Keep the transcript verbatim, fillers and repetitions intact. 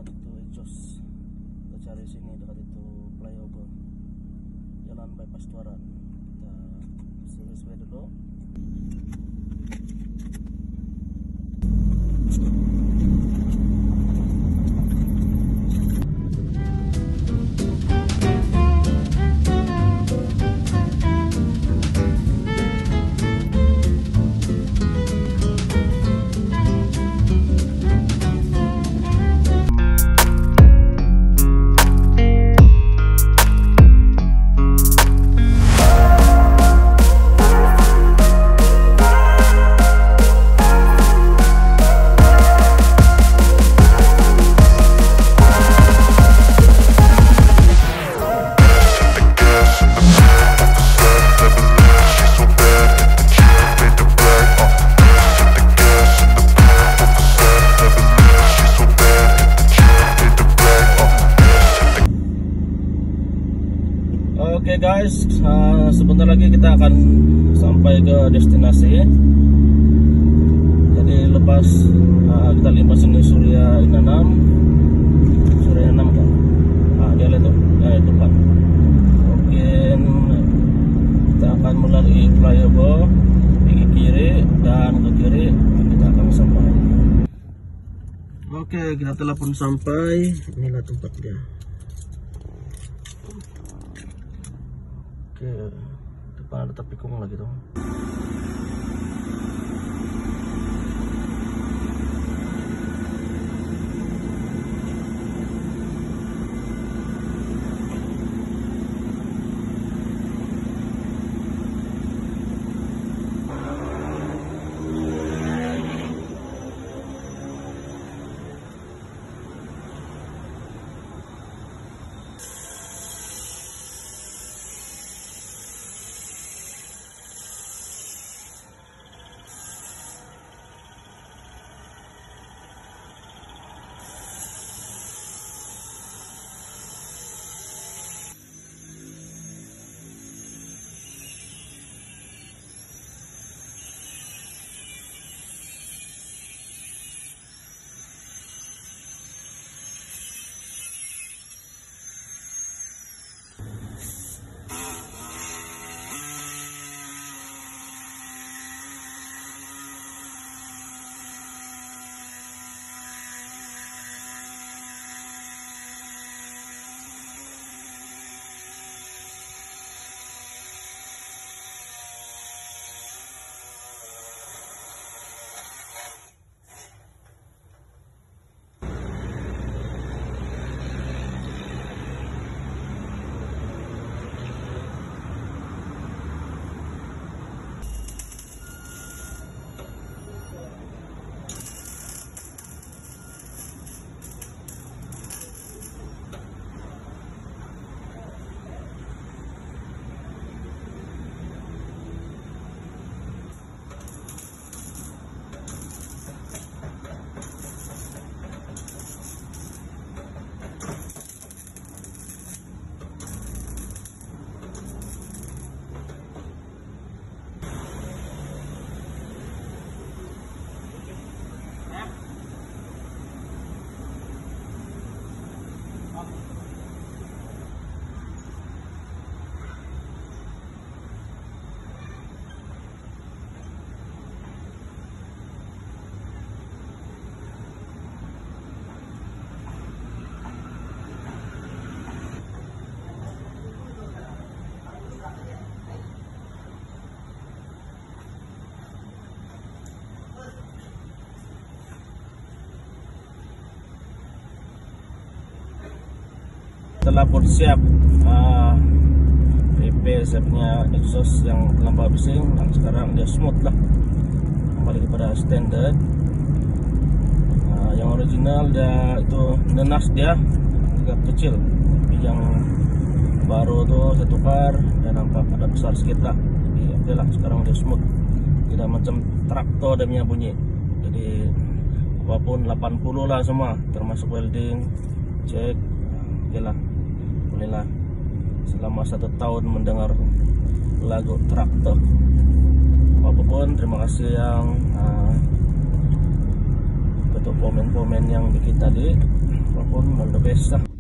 dekat itu Icos. Kita cari sini dekat itu flyover jalan bypass Tuaran. Kita survei dulu. Oke okay guys, uh, sebentar lagi kita akan sampai ke destinasi. Jadi lepas uh, kita limpah sini Surya Inanam, Surya Inanam kan? Ah dia lihat tuh, ya itu kan. Mungkin kita akan melalui flyover di kiri dan ke kiri kita akan sampai. Oke, okay, kita telepon sampai. Inilah tempatnya. Oke, depan ada tapikung lagi tuh. Telah pun siap uh, P P siapnya exhaust yang terlampau bising, dan sekarang dia smooth lah, kembali kepada standard. Uh, yang original dia itu nenas, dia agak kecil, tapi yang baru tuh saya tukar dan nampak ada besar sedikit lah. Jadi oke lah, sekarang dia smooth, tidak macam traktor dia punya bunyi. Jadi apapun delapan puluh lah semua, termasuk welding, cek, oke lah. Bolehlah selama satu tahun mendengar lagu traktor. Apapun, terima kasih yang uh, untuk komen-komen yang bikin tadi. pun all the best lah.